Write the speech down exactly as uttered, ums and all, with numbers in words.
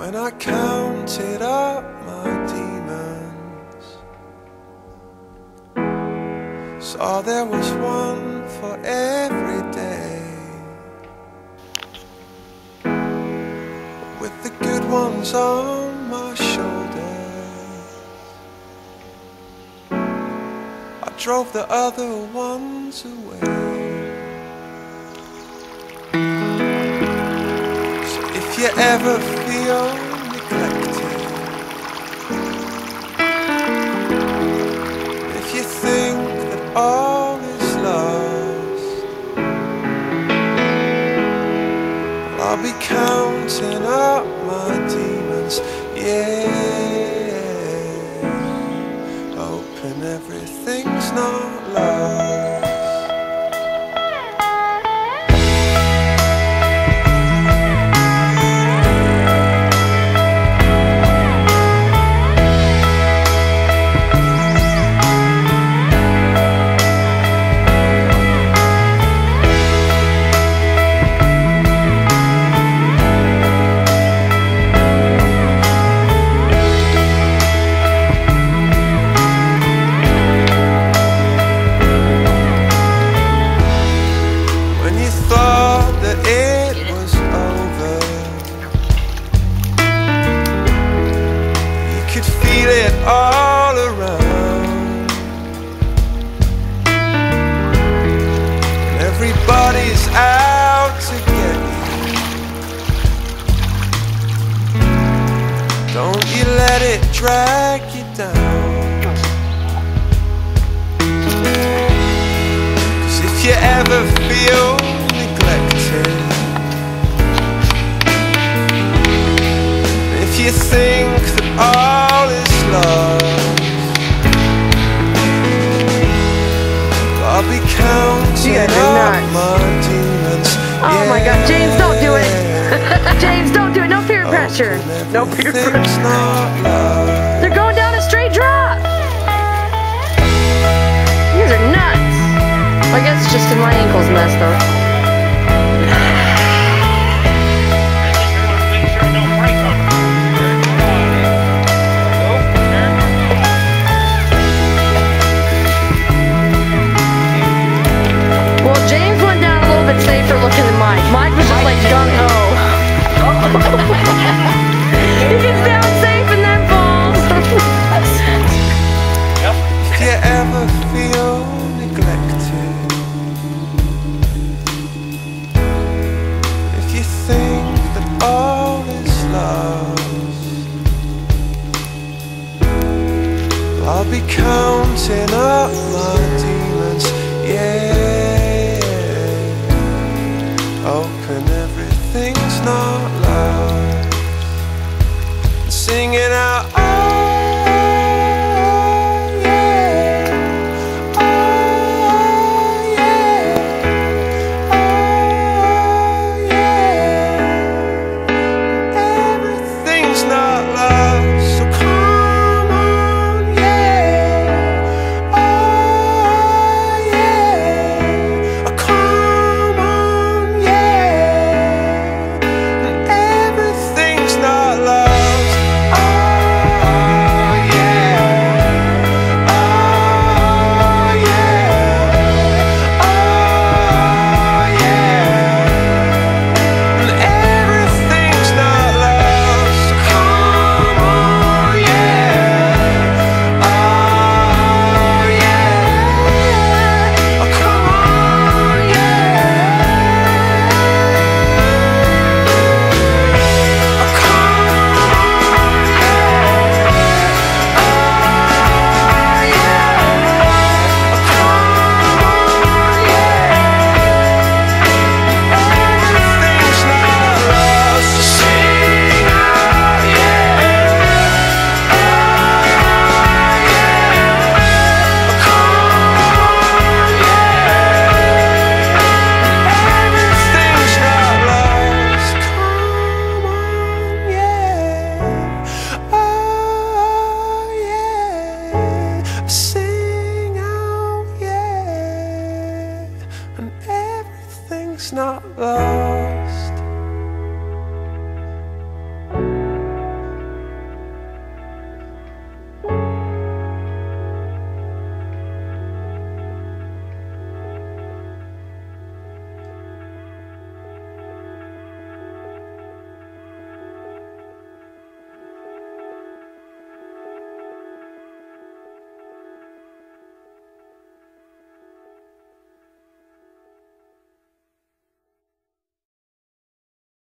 When I counted up my demons, saw there was one for every day, with the good ones on my shoulders, I drove the other ones away. So if you ever feel neglected, if you think that all is lost, I'll be counting up my demons, yeah, hoping everything's not lost. It was over, you could feel it all around, and everybody's out to get you. Don't you let it drag you down, 'cause if you ever feel if you think that all is lost, I'll be counting up my demons. Oh yeah, my God, James, don't do it. James, don't do it. No peer pressure. No peer pressure. They're going down a straight drop. You guys are nuts. Well, I guess it's just in my ankles messed up. Safer looking than Mike. Mike was just like gung-ho. He gets down safe and then falls. If you ever feel neglected, if you think that all is lost, I'll be counting up my demons, yeah, hoping everything's not